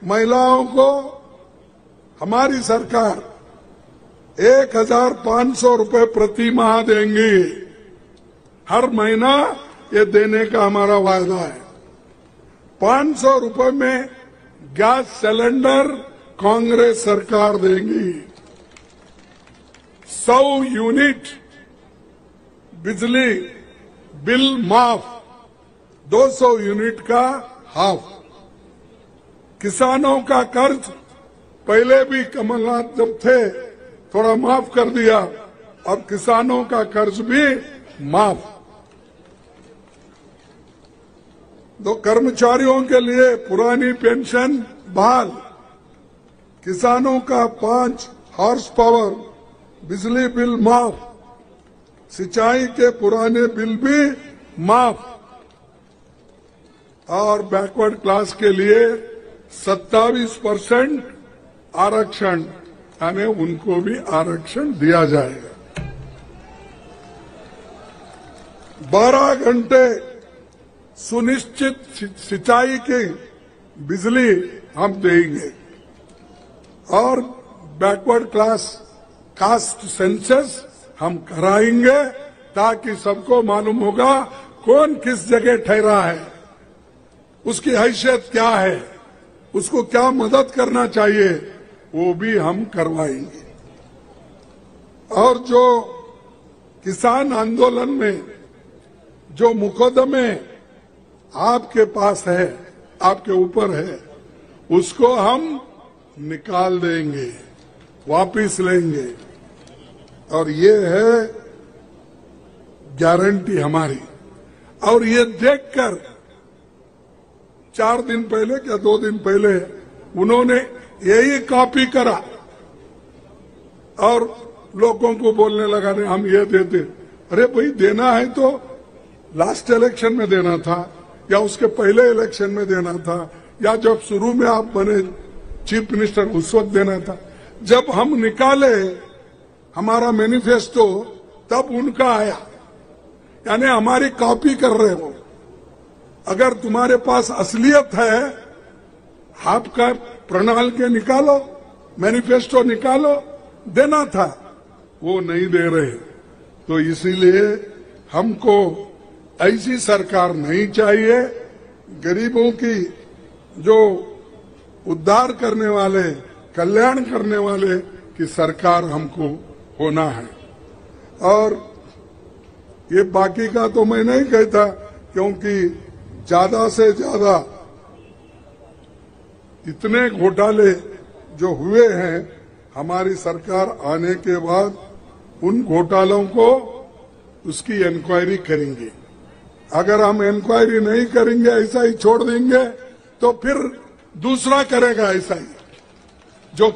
महिलाओं को हमारी सरकार 1,500 रुपए प्रति माह देंगी। हर महीना ये देने का हमारा वायदा है। 500 रुपए में गैस सिलेंडर कांग्रेस सरकार देगी। 100 यूनिट बिजली बिल माफ, 200 यूनिट का हाफ। किसानों का कर्ज पहले भी कमलनाथ जब थे थोड़ा माफ कर दिया, अब किसानों का कर्ज भी माफ। तो कर्मचारियों के लिए पुरानी पेंशन बहाल, किसानों का 5 हॉर्स पावर बिजली बिल माफ, सिंचाई के पुराने बिल भी माफ और बैकवर्ड क्लास के लिए 27% आरक्षण, यानी उनको भी आरक्षण दिया जाएगा। 12 घंटे सुनिश्चित सिंचाई की बिजली हम देंगे और बैकवर्ड क्लास कास्ट सेंसस हम कराएंगे ताकि सबको मालूम होगा कौन किस जगह ठहरा है, उसकी हैसियत क्या है, उसको क्या मदद करना चाहिए, वो भी हम करवाएंगे। और जो किसान आंदोलन में जो मुकदमे आपके पास है, आपके ऊपर है, उसको हम निकाल देंगे, वापिस लेंगे। और ये है गारंटी हमारी। और ये देखकर 4 दिन पहले क्या 2 दिन पहले उन्होंने यही कॉपी करा और लोगों को बोलने लगा नहीं हम ये देते। अरे भाई देना है तो लास्ट इलेक्शन में देना था, या उसके पहले इलेक्शन में देना था, या जब शुरू में आप बने चीफ मिनिस्टर उस वक्त देना था। जब हम निकाले हमारा मैनिफेस्टो तब उनका आया, यानी हमारी कॉपी कर रहे हो। अगर तुम्हारे पास असलियत है, आपका प्रणाल के निकालो, मैनिफेस्टो निकालो, देना था, वो नहीं दे रहे। तो इसीलिए हमको ऐसी सरकार नहीं चाहिए। गरीबों की जो उद्धार करने वाले, कल्याण करने वाले की सरकार हमको होना है। और ये बाकी का तो मैं नहीं कहता, क्योंकि ज्यादा से ज्यादा इतने घोटाले जो हुए हैं हमारी सरकार आने के बाद, उन घोटालों को उसकी इंक्वायरी करेंगे। अगर हम इंक्वायरी नहीं करेंगे, ऐसा ही छोड़ देंगे, तो फिर दूसरा करेगा ऐसा ही। जो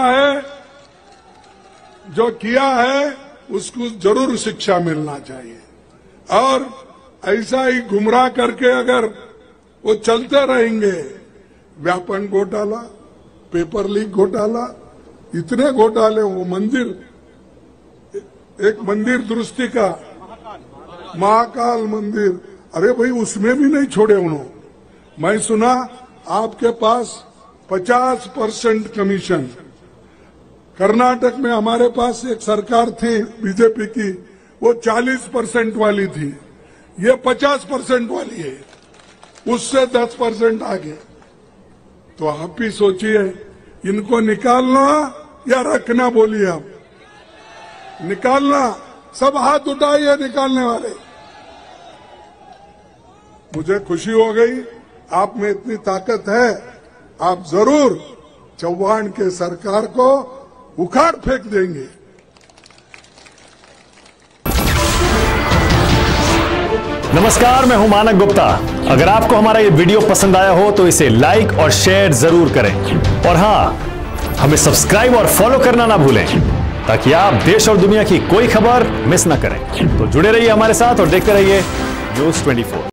किया है उसको जरूर शिक्षा मिलना चाहिए। और ऐसा ही गुमराह करके अगर वो चलते रहेंगे, व्यापन घोटाला, पेपर लीक घोटाला, इतने घोटाले, वो मंदिर, एक मंदिर दुरुस्ती का, महाकाल मंदिर, अरे भाई उसमें भी नहीं छोड़े उन्होंने। मैं सुना आपके पास 50% कमीशन। कर्नाटक में हमारे पास एक सरकार थी बीजेपी की, वो 40% वाली थी, ये 50% वाली है, उससे 10% आगे। तो आप ही सोचिए, इनको निकालना या रखना, बोलिए आप। निकालना, सब हाथ उठाइए निकालने वाले। मुझे खुशी हो गई, आप में इतनी ताकत है, आप जरूर चौहान के सरकार को उखाड़ फेंक देंगे। नमस्कार, मैं हूं मानक गुप्ता। अगर आपको हमारा ये वीडियो पसंद आया हो तो इसे लाइक और शेयर जरूर करें, और हां, हमें सब्सक्राइब और फॉलो करना ना भूलें ताकि आप देश और दुनिया की कोई खबर मिस ना करें। तो जुड़े रहिए हमारे साथ और देखते रहिए News 24।